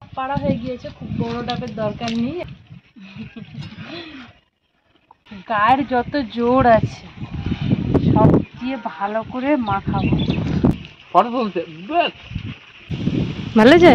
পাড়া হয়ে গিয়েছে, খুব বড় ডাবের দরকার নেই। গায়ের যত জোর আছে সব দিয়ে ভালো করে মাখাবো। ভালো আছে?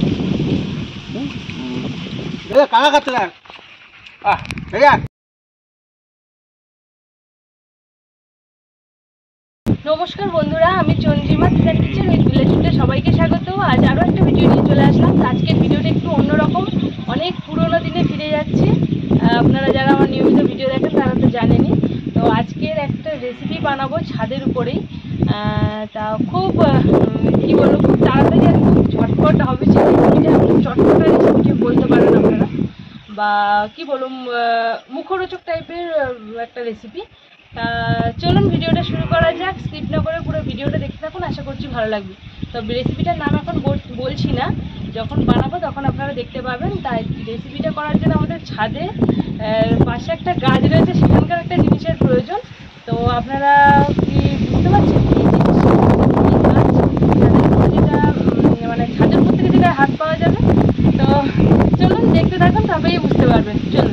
নমস্কার বন্ধুরা, আমি চন্দ্রিমা কিচেন উইথ ভিলেজ ফুডে সবাইকে স্বাগত। আজ আরও একটা ভিডিও নিয়ে চলে আসলাম। আজকের ভিডিওটা একটু অন্যরকম, অনেক পুরোনো দিনে ফিরে যাচ্ছি। আপনারা যারা আমার নিয়মিত ভিডিও দেখেন তারা তো জানেনই। তো আজকের একটা রেসিপি বানাবো ছাদের উপরেই। তা খুব কী বলবো, খুব তাড়াতাড়ি আর খুব ঝটপট হবে। রেসিপিটা খুব চটপটা রেসিপি বলতে পারেন আপনারা, বা কী বলুন, মুখরোচক টাইপের একটা রেসিপি। চলুন ভিডিওটা শুরু করা যাক। স্কিপ না করে পুরো ভিডিওটা দেখতে থাকুন, আশা করছি ভালো লাগবে। তো রেসিপিটার নাম এখন বলছি না, যখন বানাবো তখন আপনারা দেখতে পাবেন। তাই রেসিপিটা করার জন্য আমাদের ছাদে পাশে একটা গাছ রয়েছে, সেখানকার একটা জিনিসের প্রয়োজন। তো আপনারা কি বুঝতে পারছেন এই গাছ, যেটা মানে ছাদের উপর থেকে যেটা হাত পাওয়া যাবে। তো চলুন দেখতে থাকুন, তবেই বুঝতে পারবেন। চলুন।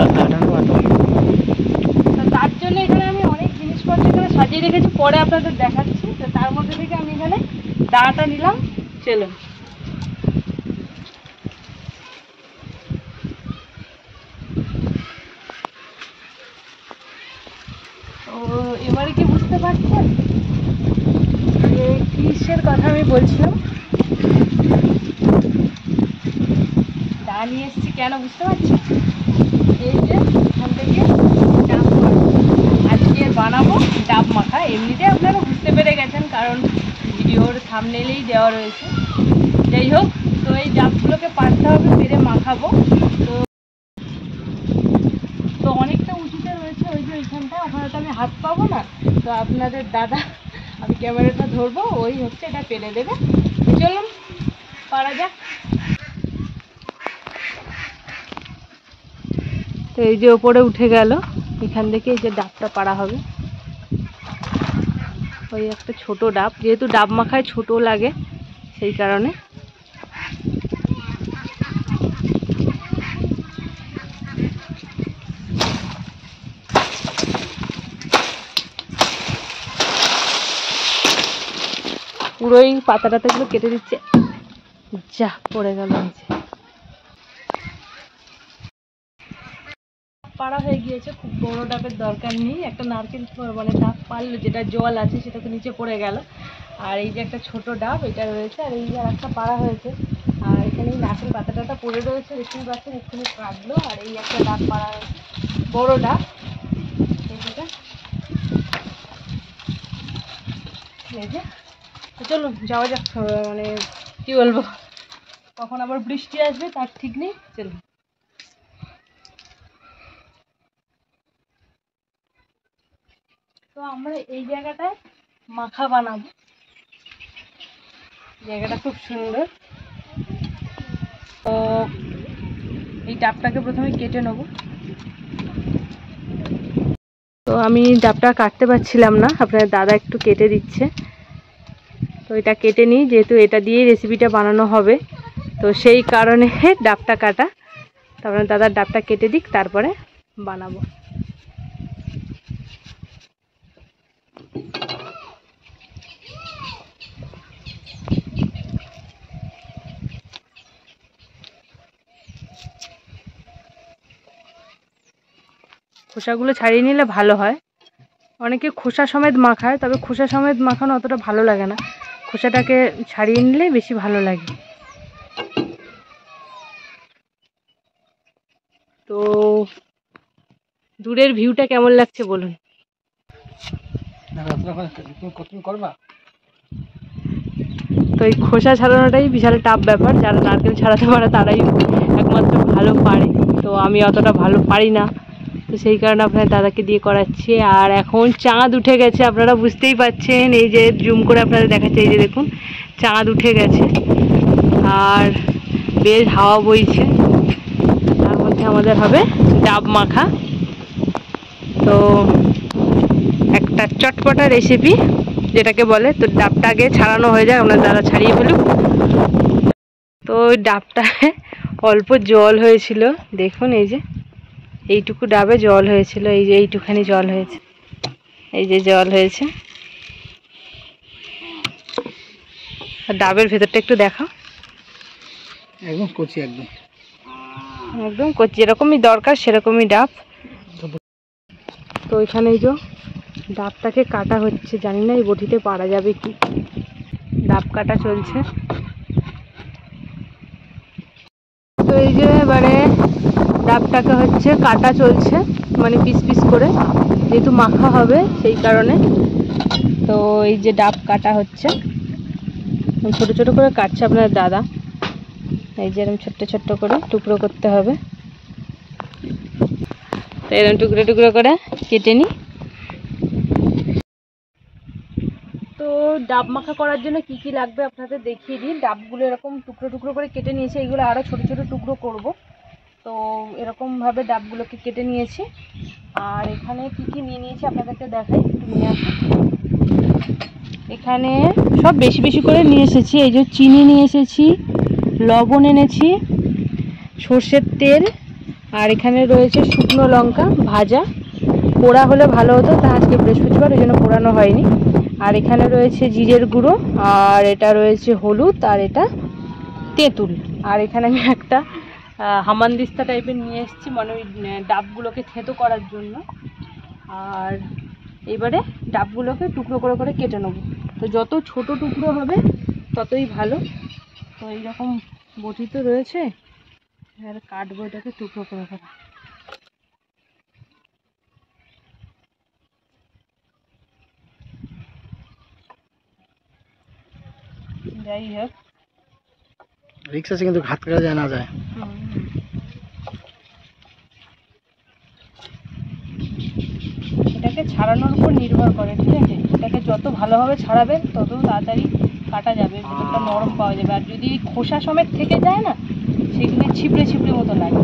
তার জন্য এখানে আমি অনেক জিনিসপত্র এখানে সাজিয়ে রেখেছি, পরে আপনাদের দেখাচ্ছি। তো তার মধ্যে থেকে আমি এখানে দাঁড়াটা নিলাম। চলুন। তো এবারে কি বুঝতে পারছেন যে কিসের কথা আমি বলছিলাম? দা নিয়ে এসেছি কেন বুঝতে পারছেন? এই যে এখান থেকে ডাব আজকে বানাবো ডাব মাখা। এমনিতে আপনারা বুঝতে পেরে গেছেন, কারণ ভিডিওর থাম্বনেইলেই দেওয়া রয়েছে। যাই হোক, তো এই ডাবগুলোকে পাড়তে হবে, পেরে মাখাবো। তো অনেকটা উঁচুতে রয়েছে ওই যে ওইখানটায়, ওখানে তো আমি হাত পাবো না। তো আপনাদের দাদা, আমি ক্যামেরাটা ধরবো, ওই হচ্ছে এটা পেরে দেবে। চলুন পারা যাক। তো এই যে ওপরে উঠে গেল, এখান থেকে এই যে ডাবটা পাড়া হবে। ওই একটা ছোট ডাব, যেহেতু ডাব মাখায় ছোট লাগে সেই কারণে। পুরোই পাতা টাতাগুলো কেটে দিচ্ছে, যা পড়ে গেল। পাড়া হয়ে গিয়েছে, খুব বড় ডাবের দরকার নেই। একটা নারকেল মানে ডাব পারলে যেটা জল আছে সেটা তো নিচে পড়ে গেল। আর এই যে একটা ছোট ডাব এটা রয়েছে, আর এই যে একটা পাড়া হয়েছে। আর এখানে নারকেল পাতা টাতা পড়ে রয়েছে, দেখতেই পাচ্ছেন, এখানে কাটলো। আর এই একটা ডাব পাড়া হয়েছে, বড় ডাব। এই যে চলুন যাওয়া যাক। মানে কি বলবো, কখন আবার বৃষ্টি আসবে তার ঠিক নেই। চলুন। তো আমরা এই জায়গাটায় মাখা বানাবো। জায়গাটা খুব সুন্দর। তো এই ডাবটাকে প্রথমে কেটে নেব। তো আমি ডাবটা কাটতে পারছিলাম না, আপনার দাদা একটু কেটে দিচ্ছে। তো এটা কেটে নিই, যেহেতু এটা দিয়েই রেসিপিটা বানানো হবে, তো সেই কারণে ডাবটা কাটা। তারপরে দাদার ডাবটা কেটে দিক, তারপরে বানাবো। খোসাগুলো ছাড়িয়ে নিলে ভালো হয়। অনেকে খোসা সমেত মাখায়, তবে খোসা সমেত মাখানো অতটা ভালো লাগে না। খোসাটাকে ছাড়িয়ে নিলে বেশি ভালো লাগে। তো দূরের ভিউটা কেমন লাগছে বলুন। তো এই খোসা ছাড়ানোটাই বিশাল টাফ ব্যাপার। যারা নারকেল ছাড়াতে পারে তারাই একমাত্র ভালো পারে। তো আমি অতটা ভালো পারি না, তো সেই কারণে আপনার দাদাকে দিয়ে করাচ্ছি। আর এখন চাঁদ উঠে গেছে, আপনারা বুঝতেই পাচ্ছেন। এই যে জুম করে আপনাদের দেখাচ্ছে, এই যে দেখুন চাঁদ উঠে গেছে আর বেশ হাওয়া বইছে। তার মধ্যে আমাদের হবে ডাব মাখা। তো একটা চটপটা রেসিপি যেটাকে বলে। তো ডাবটা আগে ছাড়ানো হয়ে যায়, আপনার দাদা ছাড়িয়ে ফেলুক। তো তো ওই ডাবটায় অল্প জল হয়েছিল, দেখুন এই যে এইটুকু ডাবে জল হয়েছিল, এই যে এইটুখানি জল হয়েছে, এই যে জল হয়েছে। আর ডাবের ভেতরটা একটু দেখাও, একদম কচি, একদম একদম কচি, যেরকমই দরকার সেরকমই ডাব। তো এখানে এই যে ডাবটাকে কাটা হচ্ছে, জানি না এই বটিতে পারা যাবে কি। ডাব কাটা চলছে। তো এই যে এবারে ডাবটাকে হচ্ছে কাটা চলছে, মানে পিস পিস করে, যেহেতু মাখা হবে সেই কারণে। তো এই যে ডাব কাটা হচ্ছে, ছোট ছোট করে কাটছে আপনার দাদা, এই যে এরকম ছোট্ট ছোট্ট করে টুকরো করতে হবে। তো এরকম টুকরো টুকরো করে কেটে নিই। তো ডাব মাখা করার জন্য কি কি লাগবে আপনাদের দেখিয়ে দিই। ডাবগুলো এরকম টুকরো টুকরো করে কেটে নিয়েছি, এইগুলো আরও ছোট ছোট টুকরো করব। তো এরকমভাবে ডাবগুলোকে কেটে নিয়েছি। আর এখানে কি কি নিয়ে নিয়েছি আপনাদেরকে দেখাই, একটু নিয়ে আসি। এখানে সব বেশি বেশি করে নিয়ে এসেছি। এই যে চিনি নিয়ে এসেছি, লবণ এনেছি, সর্ষের তেল, আর এখানে রয়েছে শুকনো লঙ্কা ভাজা, পোড়া হলে ভালো হতো, তা আজকে বৃহস্পতিবার ওই জন্য পোড়ানো হয়নি। আর এখানে রয়েছে জিরের গুঁড়ো, আর এটা রয়েছে হলুদ, আর এটা তেঁতুল। আর এখানে আমি একটা হামানদিস্তা টাইপের নিয়ে এসেছি, মানে ওই ডাবগুলোকে থেঁতো করার জন্য। আর এবারে ডাবগুলোকে টুকরো করে করে কেটে নেব। তো যত ছোট টুকরো হবে ততই ভালো। তো এইরকম বটি তো রয়েছে, আর কাটবো এটাকে টুকরো করে করে। যাই হোক, রিক্স আছে কিন্তু ঘাত করা যায় না যায়। এটাকে ছাড়ানোর উপর নির্ভর করে, ঠিক আছে? এটাকে যত ভালোভাবে ছাড়াবেন তত তাড়াতাড়ি কাটা যাবে, ভেতরটা নরম পাওয়া যাবে। আর যদি খোসা সমেত থেকে যায় না, সেগুলো ছিপড়ে ছিপড়ে মতো লাগে।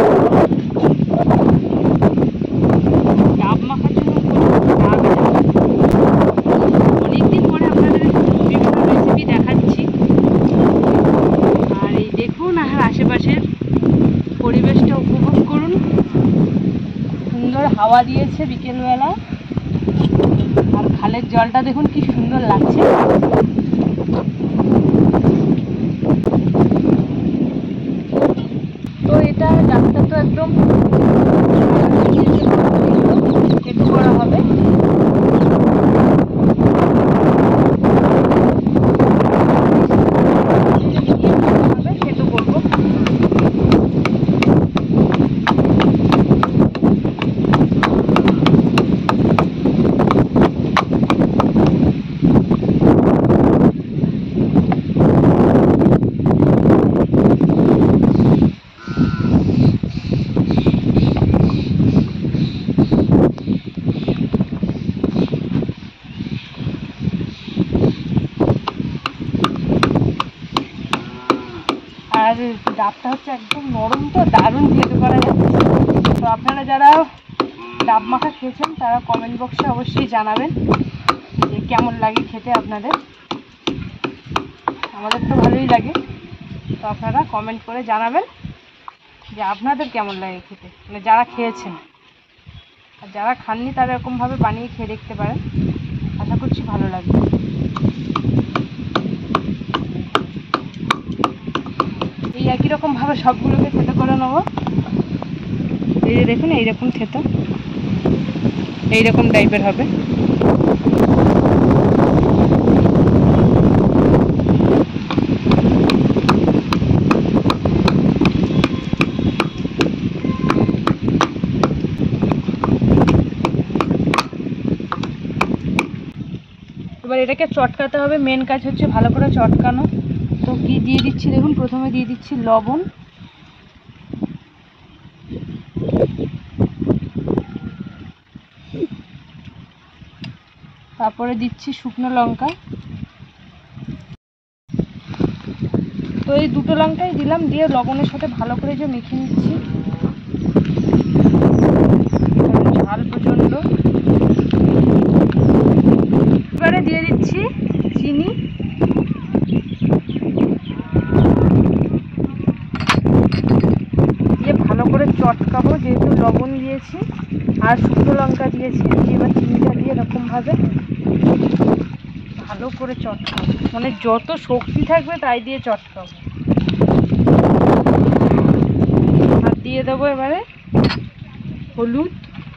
ডাব মাখার জন্য অনেকদিন পরে আপনাদের বিভিন্ন রেসিপি দেখাচ্ছি। আর এই দেখুন, আর আশেপাশের পরিবেশটা উপভোগ করুন। সুন্দর হাওয়া দিয়েছে বিকেলবেলা, আর খালের জলটা দেখুন কি সুন্দর লাগছে। তো এটা ডাবটা তো একদম কেটে করা হবে। কেটে করবো। আর ডাবটা হচ্ছে একদম নরম, তো দারুণ খেতে করা যাচ্ছে। তো আপনারা যারা ডাব মাখা খেয়েছেন তারা কমেন্ট বক্সে অবশ্যই জানাবেন যে কেমন লাগে খেতে আপনাদের। আমাদের তো ভালোই লাগে, তো আপনারা কমেন্ট করে জানাবেন যে আপনাদের কেমন লাগে খেতে, মানে যারা খেয়েছেন। আর যারা খাননি তারা এরকমভাবে বানিয়ে খেয়ে দেখতে পারেন, আশা করছি ভালো লাগবে। এই একই রকমভাবে সবগুলোকে থেতো করে নেবো। এই যে দেখুন, এইরকম থেতো, এইরকম টাইপের হবে। এবার এটাকে চটকাতে হবে, মেন কাজ হচ্ছে ভালো করে চটকানো। তো কি দিয়ে দিচ্ছি দেখুন, প্রথমে দিয়ে দিচ্ছি লবণ, তারপরে দিচ্ছি শুকনো লঙ্কা। তো এই দুটো লঙ্কাই দিলাম, দিয়ে লবণের সাথে ভালো করে যে মেখে নিচ্ছি। ঝাল প্রচণ্ড। এবারে দিয়ে দিচ্ছি চিনি, চটকাবো, যেহেতু লবণ দিয়েছি আর শুকনো লঙ্কা দিয়েছি। এবার চিনিটা দিয়ে এরকমভাবে ভালো করে চটকাবো, মানে যত শক্তি থাকবে তাই দিয়ে চটকাবো। আর দিয়ে দেবো এবারে হলুদ,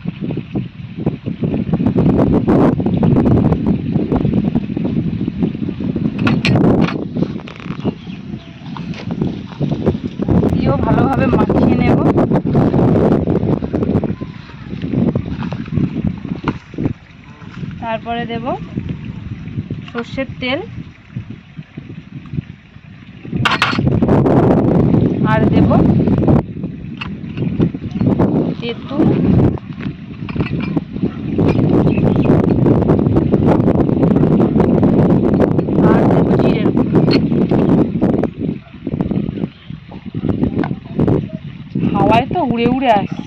দিয়েও ভালোভাবে মাখিয়ে নেব। তারপরে দেব সর্ষের তেল আর দেব তেঁতুল, আর দেব জিরের গুঁড়ো। হাওয়ায় তো উড়ে উড়ে আসছে।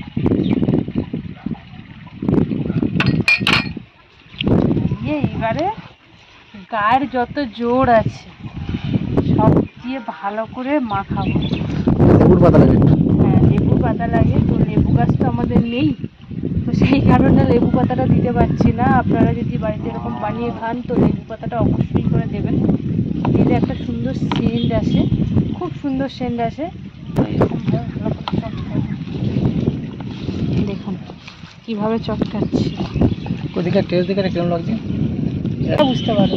এবারে গায়ের যত জোর আছে সব দিয়ে ভালো করে মাখাবো। লেবুর পাতা লাগে। হ্যাঁ, লেবু পাতা লাগে, তো লেবু গাছ তো আমাদের নেই, তো সেই কারণে লেবু পাতাটা দিতে পারছি না। আপনারা যদি বাড়িতে এরকম বানিয়ে খান তো লেবু পাতাটা অবশ্যই করে দেবেন, দিলে একটা সুন্দর সেন্ট আসে, খুব সুন্দর সেন্ট আসে। তো এরকমভাবে ভালো করে চটকাবো। দেখুন কীভাবে চটকাচ্ছি, ওদিকে টেস্ট দেখে কেমন লাগছে বুঝতে পারো।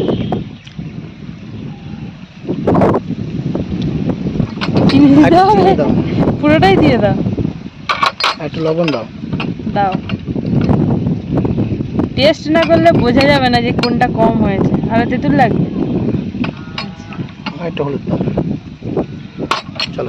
চিনি দিতে হবে, পুরোটাই দিয়ে দাও। একটু লবণ দাও। দাও, টেস্ট না করলে বোঝা যাবে না যে কোনটা কম হয়েছে। আর তেঁতুল লাগবে, একটু হলুদ দাও। চলো,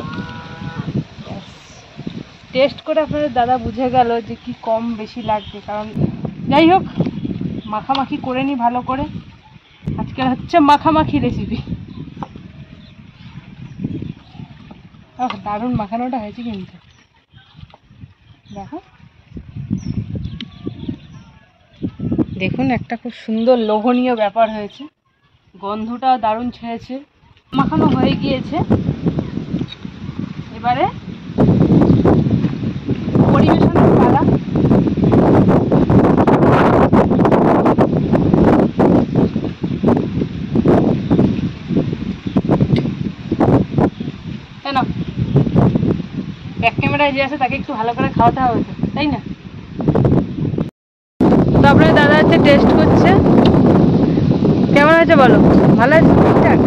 টেস্ট করে আপনাদের দাদা বুঝে গেল যে কি কম বেশি লাগবে। কারণ যাই হোক, মাখামাখি করে নিই ভালো করে। আজকাল হচ্ছে মাখামাখি রেসিপি। দারুণ মাখানোটা হয়েছে কিন্তু, দেখো দেখুন একটা খুব সুন্দর লোভনীয় ব্যাপার হয়েছে, গন্ধটাও দারুণ ছেড়েছে। মাখানো হয়ে গিয়েছে, এবারে পরিবেশনের পালা। কেন ব্যাক ক্যামেরায় যে আছে তাকে একটু ভালো করে খাওয়াতে হবে তো, তাই না? তো আপনার দাদা হচ্ছে টেস্ট করছে, কেমন হয়েছে বলো? ভালো আছে, ঠিকঠাক?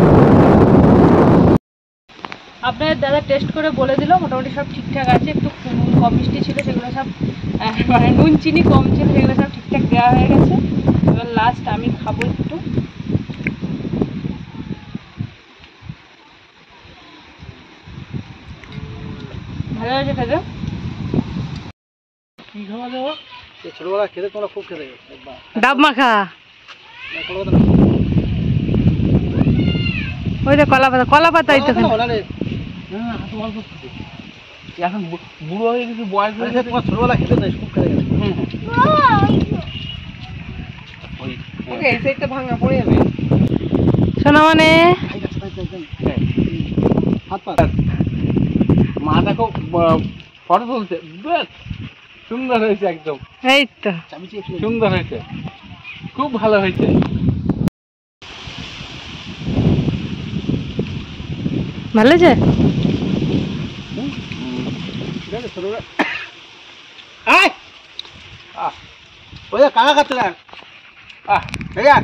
আপনার দাদা টেস্ট করে বলে দিল মোটামুটি সব ঠিকঠাক আছে। একটু নুন কম মিষ্টি ছিল, সেগুলো সব মানে নুন চিনি কম ছিল, সেগুলো সব ঠিকঠাক দেওয়া হয়ে গেছে। এবার লাস্ট আমি খাবো একটু। ভালো হয়েছে খেতে। কি খাওয়া দাওয়া? ছোটবেলা খেতে তোমরা খুব খেতে গেছো ডাব মাখা, ওই যে কলা পাতা, কলা পাতাই তো এখন বুড়ো হয়ে গেছে, বয়স হয়ে গেছে, তোমার ছোটবেলা খেতে নাই খুব খেতে গেছে। ওকে এই সাইডটা ভাঙা পড়ে যাবে। শোনা মানে হাত পা মা দেখো ফটো তুলছে, বেশ সুন্দর হয়েছে একদম। এই তো সুন্দর হয়েছে, খুব ভালো হয়েছে। ভালো হয়েছে। কাকা খাচ্ছে না ভাইয়া,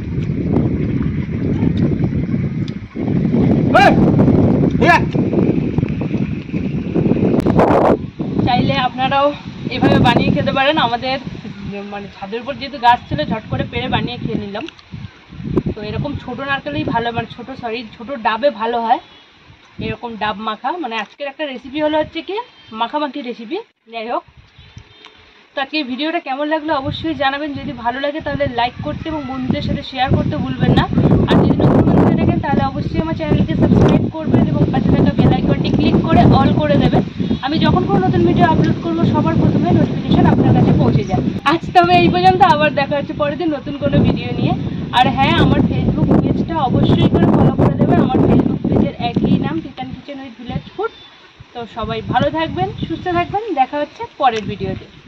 চাইলে আপনারাও এভাবে বানিয়ে খেতে পারেন। আমাদের মানে ছাদের উপর যেহেতু গাছ ছিল, ঝট করে পেরে বানিয়ে খেয়ে নিলাম। তো এরকম ছোটো নারকেলেই ভালো, মানে ছোটো ডাবে ভালো হয় এরকম ডাব মাখা। মানে আজকের একটা রেসিপি হলো হচ্ছে কি মাখামাখি রেসিপি। যাই হোক, তো আজকে ভিডিওটা কেমন লাগলো অবশ্যই জানাবেন। যদি ভালো লাগে তাহলে লাইক করতে এবং বন্ধুদের সাথে শেয়ার করতে ভুলবেন না। আর যদি নতুন বন্ধুদের দেখেন তাহলে অবশ্যই আমার চ্যানেলকে সাবস্ক্রাইব করবেন এবং পাশে থাকা বেল আইকনটি ক্লিক করে অল করে দেবেন। আমি যখন কোনো নতুন ভিডিও আপলোড করবো সবার প্রথমে নোটিফিকেশন আপনার কাছে পৌঁছে যায়। আজ তবে এই পর্যন্ত, আবার দেখা হচ্ছে পরের দিন নতুন কোনো ভিডিও নিয়ে। আর হ্যাঁ, আমার ফেসবুক পেজটা অবশ্যই করে ফলো করে দেবেন। আমার ফেসবুক পেজের একই নাম, Titan kitchen with village food. তো সবাই ভালো থাকবেন, সুস্থ থাকবেন, দেখা হচ্ছে পরের ভিডিওতে।